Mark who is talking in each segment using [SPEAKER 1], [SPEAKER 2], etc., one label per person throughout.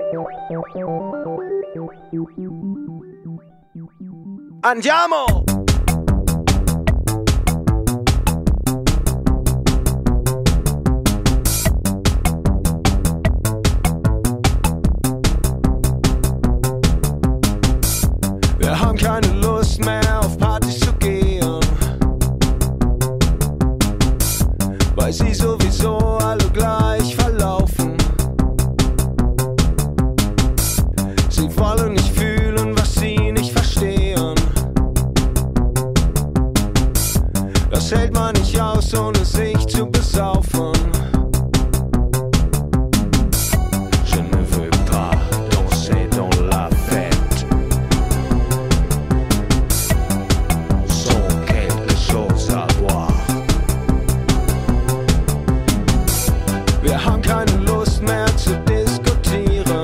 [SPEAKER 1] Andiamo! Wir haben keine Lust mehr auf Partys zu gehen, weil sie sowieso alle gleich verlaufen. Sie wollen nicht fühlen, was sie nicht verstehen. Das hält man nicht aus, ohne sich zu besaufen. Je ne veux pas danser dans la fête sans quelque chose à voir. Wir haben keine Lust mehr zu diskutieren,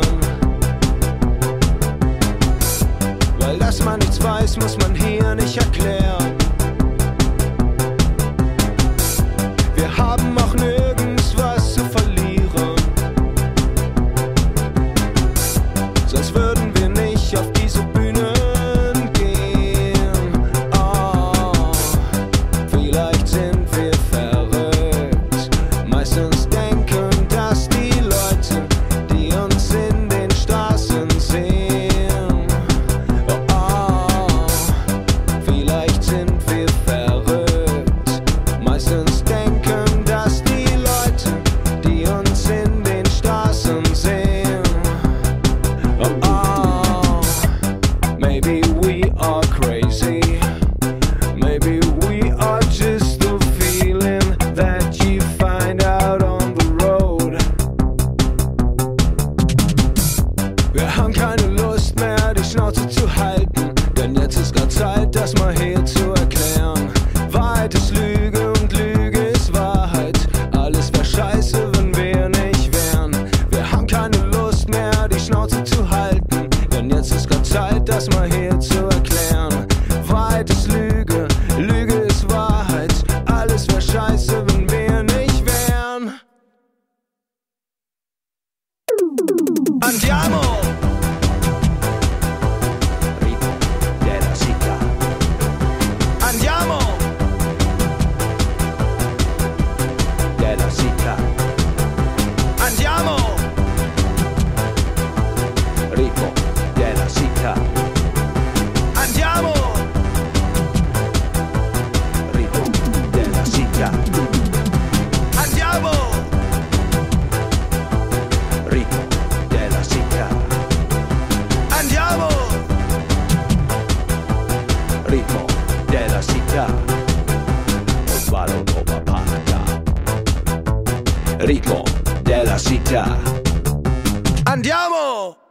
[SPEAKER 1] weil dass man nichts weiß, muss man hier nicht erklären. Wir haben auch nirgends was zu verlieren, sonst würden wir nicht auf diese Bühnen gehen. Oh, vielleicht sind wir verrückt. Meistens denken das die Leute, die uns in den Straßen sehen. Oh, vielleicht sind wir verrückt. Meistens denken das die Leute, die uns in den Straßen sehen. Oh, maybe we are crazy. Maybe we are just the feeling that you find out on the road. Wir haben keine Lust mehr, die Schnauze zu halten, denn jetzt ist grad Zeit, das mal hier zu erklären. Wahrheit ist Lüge und Lüge ist Wahrheit. Alles wär scheiße, wenn wir nicht wären. Wir haben keine Lust mehr, die Schnauze zu halten, denn jetzt ist grad Zeit, das mal hier zu erklären. Wahrheit ist Lüge, Lüge ist Wahrheit. Alles wär scheiße, wenn wir nicht wären. Andiamo! Ritmo della città. Andiamo! Della città. Andiamo! Ritmo della città. Andiamo! Ritmo della città. Andiamo! Ritmo della città. Andiamo! Ritmo della città. Osvaldo Papata. Ritmo della città. Andiamo!